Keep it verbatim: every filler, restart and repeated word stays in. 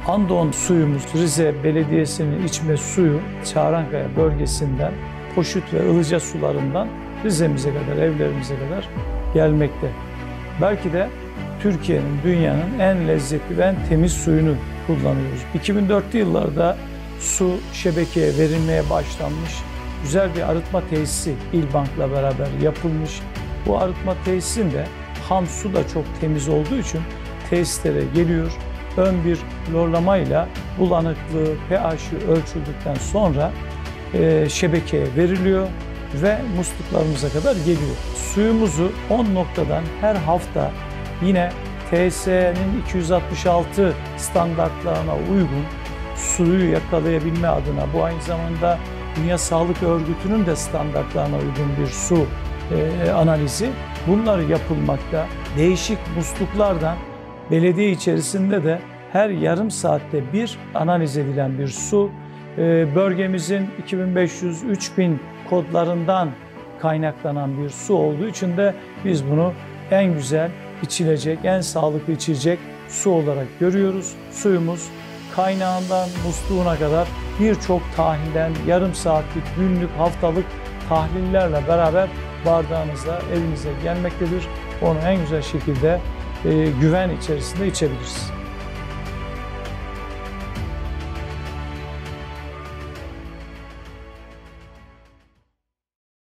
Andon suyumuz, Rize Belediyesi'nin içme suyu Çağrankaya bölgesinden, Poşut ve Ilıca sularından Rize'mize kadar, evlerimize kadar gelmekte. Belki de Türkiye'nin, dünyanın en lezzetli ve en temiz suyunu kullanıyoruz. iki bin dörtlü yıllarda su şebekeye verilmeye başlanmış, güzel bir arıtma tesisi İlbank'la beraber yapılmış. Bu arıtma tesisinde ham su da çok temiz olduğu için tesislere geliyor. Ön bir klorlamayla bulanıklığı, pH'i ölçüldükten sonra e, şebekeye veriliyor ve musluklarımıza kadar geliyor. Suyumuzu on noktadan her hafta yine T S E'nin iki yüz altmış altı standartlarına uygun suyu yakalayabilme adına, bu aynı zamanda Dünya Sağlık Örgütü'nün de standartlarına uygun bir su e, analizi. Bunlar yapılmakta. Değişik musluklardan belediye içerisinde de her yarım saatte bir analiz edilen bir su. E, bölgemizin iki bin beş yüz üç bin kodlarından kaynaklanan bir su olduğu için de biz bunu en güzel içilecek, en sağlıklı içilecek su olarak görüyoruz. Suyumuz kaynağından musluğuna kadar birçok tahlilden, yarım saatlik, günlük, haftalık tahlillerle beraber bardağınıza, evinize gelmektedir. Onu en güzel şekilde e, güven içerisinde içebiliriz.